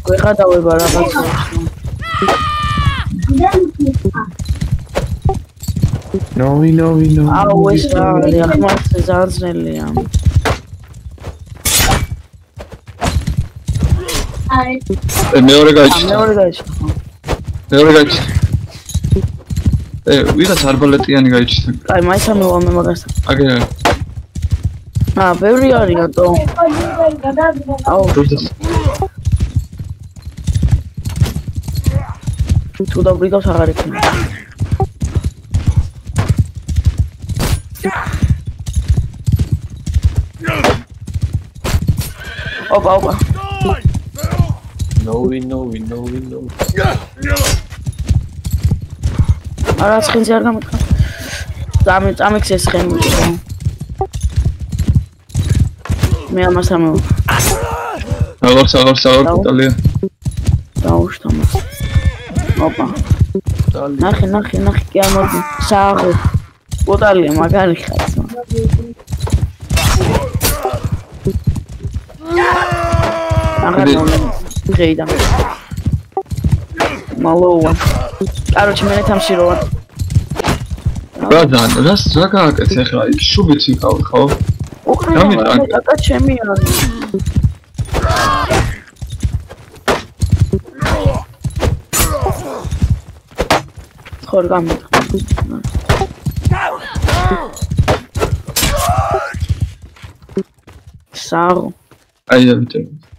ვეღადავება რაღაცა. ნო. აუ ეს რა არის? ახმართ ძალიან ძნელია. მეორე გაიჩი. მეორე გაიჩი. ვიღაც არბალეტიანი გაიჩი. აი მაინც ამევა მე მაგას. აგერ. ბევრი არის რატო? აუ თუ დაბრიგავს აღარ იქნება. ოპა. No. არა ცხენზე არ გამიქრა. წამიქს ეს ხენი. მე ამას ამო. აღარ ტალია. დაუშტა მას. ოპა. ნახე კი ამოდი. სააღო. პოტალია მაგარი ხარ. აღარ გეიდა. მალოვა. კაროჩი მე თამში რო ვარ. ბრაზან, რა გააკეთე ახლა? შუბიც ვიყავ ხო? გამიტანე. აკა ჩემი არის. ხორ გამიტანე. სააღო. აი დავიტანე.